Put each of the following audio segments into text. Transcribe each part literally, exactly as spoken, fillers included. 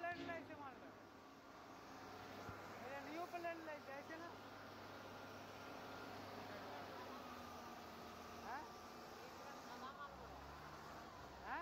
Plan লাইছে মালটা, এটা নিউ প্ল্যান লাইছে আছে না? হ্যাঁ হ্যাঁ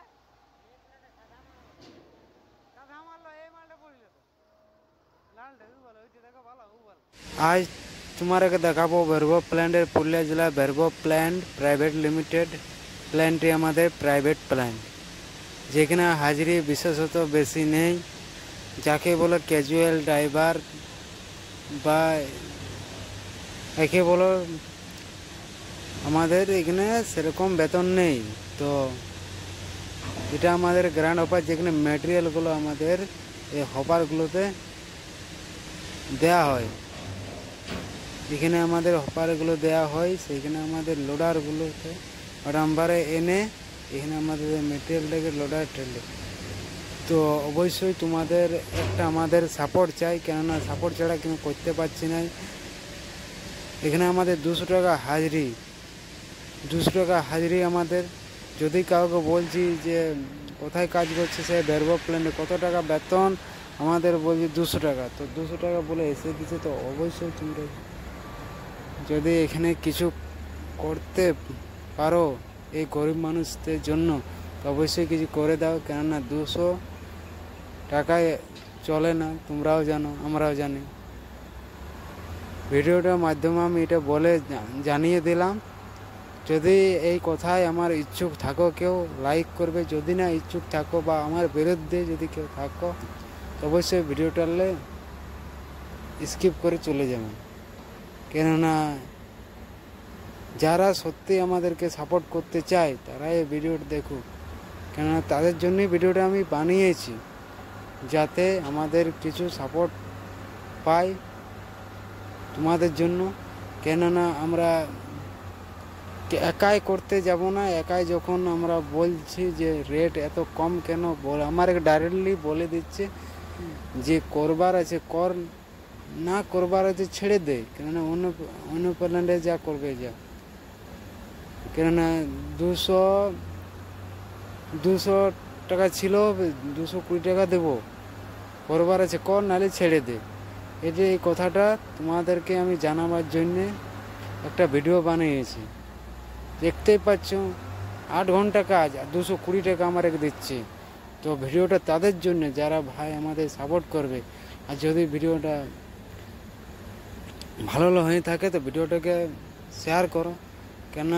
সাদা মাল এই মালটা পড়িল তো লালটা ও ভালো ওইটা দেখো ভালো ও ভালো। আজ তোমাকে দেখাবো ভেরভো প্ল্যান্টের পুরুলিয়া জেলা ভেরভো প্ল্যান্ট প্রাইভেট লিমিটেড প্ল্যান্টটি আমাদের প্রাইভেট প্ল্যান্ট, যেখানে হাজিরি বিশেষত বেশি নেই, যাকে বলে ক্যাজুয়াল ড্রাইভার বা একে বলো আমাদের এখানে সেরকম বেতন নেই। তো এটা আমাদের গ্র্যান্ড হপার, যেখানে ম্যাটেরিয়ালগুলো আমাদের এই হপারগুলোতে দেয়া হয়, যেখানে আমাদের হপারগুলো দেয়া হয় সেইখানে আমাদের লোডারগুলোতে নাম্বারে এনে এখানে আমাদের মেটেরিয়ালটাকে লোডার ঠেলে। তো অবশ্যই তোমাদের একটা আমাদের সাপোর্ট চাই, কেননা সাপোর্ট ছাড়া কিন্তু করতে পারছি না। এখানে আমাদের দুশো টাকা হাজিরি, দুশো টাকা হাজিরি আমাদের। যদি কাউকে বলছি যে কোথায় কাজ করছে সে ভেরভো প্ল্যান্টে কত টাকা বেতন, আমাদের বলছি দুশো টাকা, তো দুশো টাকা বলে এসে দিচ্ছে। তো অবশ্যই তোমরা যদি এখানে কিছু করতে পারো এই গরিব মানুষদের জন্য, তো অবশ্যই কিছু করে দাও, কেননা দুশো টাকায় চলে না, তোমরাও জানো আমরাও জানি। ভিডিওটার মাধ্যমে আমি এটা বলে জানিয়ে দিলাম। যদি এই কথায় আমার ইচ্ছুক থাকো কেউ লাইক করবে, যদি না ইচ্ছুক থাকো বা আমার বিরুদ্ধে যদি কেউ থাকো তো অবশ্যই ভিডিওটালে স্কিপ করে চলে যাবেন। কেননা যারা সত্যি আমাদেরকে সাপোর্ট করতে চায় তারা এই ভিডিওটা দেখুক, কেননা তাদের জন্যই ভিডিওটা আমি বানিয়েছি, যাতে আমাদের কিছু সাপোর্ট পাই তোমাদের জন্য। কেননা আমরা একাই করতে যাব না, একাই যখন আমরা বলছি যে রেট এত কম কেন, বল আমার ডাইরেক্টলি বলে দিচ্ছে যে করবার আছে কর, না করবার আছে ছেড়ে দে, কেননা অন্য অন্য প্ল্যান্টে যা করবে যা। কেননা দুশো দুশো টাকা ছিল, দুশো কুড়ি টাকা দেবো, করবার আছে কর, নাহলে ছেড়ে দে। এই যে এই কথাটা তোমাদেরকে আমি জানাবার জন্যে একটা ভিডিও বানিয়েছি। দেখতেই পাচ্ছ আট ঘন্টা কাজ আর দুশো কুড়ি টাকা আমাকে দিচ্ছে। তো ভিডিওটা তাদের জন্য যারা ভাই আমাদের সাপোর্ট করবে। আর যদি ভিডিওটা ভালো হয়ে থাকে তো ভিডিওটাকে শেয়ার করো, কেন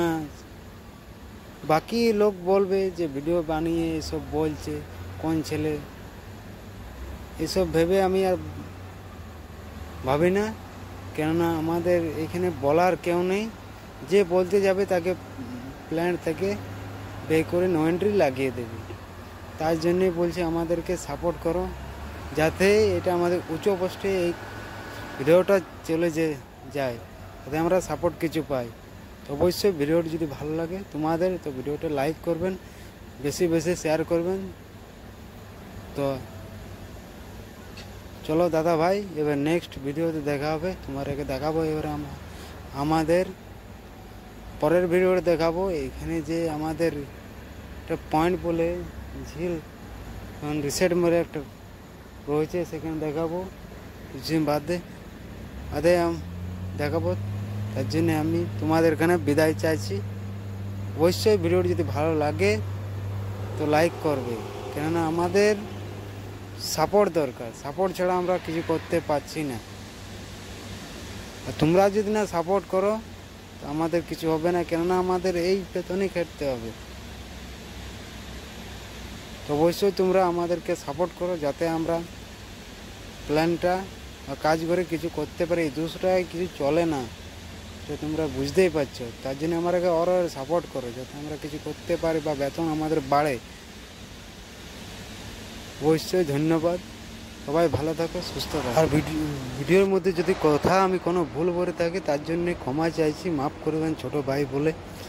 বাকি লোক বলবে যে ভিডিও বানিয়ে এসব বলছে কোন ছেলে, এসব ভেবে আমি আর ভাবি না। কেননা আমাদের এখানে বলার কেউ নেই, যে বলতে যাবে তাকে প্ল্যান্ট থেকে বে করে নো এন্ট্রি লাগিয়ে দেবে। তার জন্যই বলছি আমাদেরকে সাপোর্ট করো, যাতে এটা আমাদের উঁচু পোস্টে এই ভিডিওটা চলে যে যায়, যাতে আমরা সাপোর্ট কিছু পাই। তো অবশ্যই ভিডিওটা যদি ভালো লাগে তোমাদের তো ভিডিওটা লাইক করবেন, বেশি বেশি শেয়ার করবেন। তো চলো দাদা ভাই, এবার নেক্সট ভিডিওতে দেখা হবে, তোমাদেরকে দেখাবো এবার আমাদের পরের ভিডিওতে দেখাবো এখানে যে আমাদের একটা পয়েন্ট বলে ঝিল রিসেট মেরে একটা রয়েছে, সেখানে দেখাবো কিছুদিন বাদে বাদে দেখাবো। তার জন্য আমি তোমাদের এখানে বিদায় চাইছি। অবশ্যই ভিডিওটি যদি ভালো লাগে তো লাইক করবে, কেননা আমাদের সাপোর্ট দরকার, সাপোর্ট ছাড়া আমরা কিছু করতে পারছি না। আর তোমরা যদি না সাপোর্ট করো তো আমাদের কিছু হবে না, কেননা আমাদের এই বেতনই খেটতে হবে। তো অবশ্যই তোমরা আমাদেরকে সাপোর্ট করো, যাতে আমরা প্ল্যানটা কাজ করে কিছু করতে পারি। দুশো টাকায় কিছু চলে না, তো তোমরা বুঝতেই পারছো। তার জন্য আমাদেরকে আরও সাপোর্ট করো, যাতে আমরা কিছু করতে পারি বা বেতন আমাদের বাড়ে। অবশ্যই ধন্যবাদ, সবাই ভালো থাকো, সুস্থ থাকো। আর ভিডিও ভিডিওর মধ্যে যদি কথা আমি কোনো ভুল বলে থাকি তার জন্যে ক্ষমা চাইছি, মাফ করবেন ছোটো ভাই বলে।